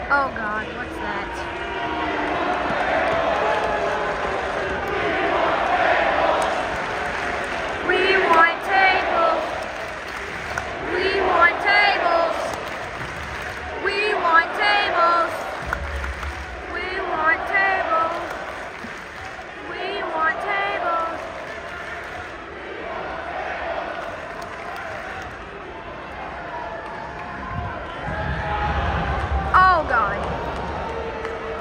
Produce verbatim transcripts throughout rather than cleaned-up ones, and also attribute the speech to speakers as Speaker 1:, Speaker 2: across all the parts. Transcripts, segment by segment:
Speaker 1: Oh God, what's that? We want tables. We want tables. We want tables. We want tables. We want tables. Oh God.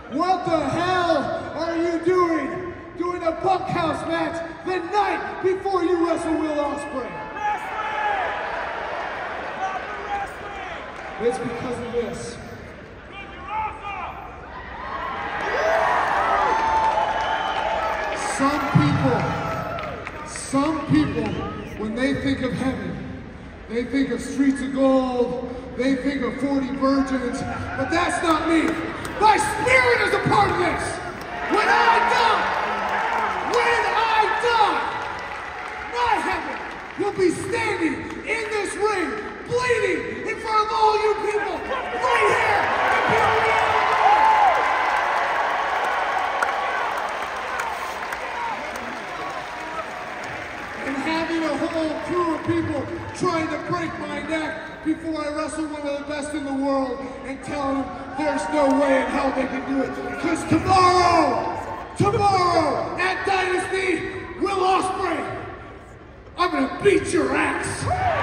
Speaker 2: What the hell are you doing? Doing a bunkhouse match the night before you wrestle Will Ospreay?
Speaker 3: Wrestling! Proper wrestling!
Speaker 2: It's because of this.
Speaker 3: Good, you're awesome!
Speaker 2: Some people, some people, when they think of heaven, they think of streets of gold, they think of forty virgins, but that's not me. My spirit is a part of this. When I die, when I die, my heaven will be standing in this ring, bleeding in front of all you people, right here in Peoria, and having a whole crew of people trying to break my neck before I wrestle one of the best in the world and telling them there's no way in hell they can do it. Because tomorrow, tomorrow at Dynasty, Will Ospreay, I'm gonna beat your ass.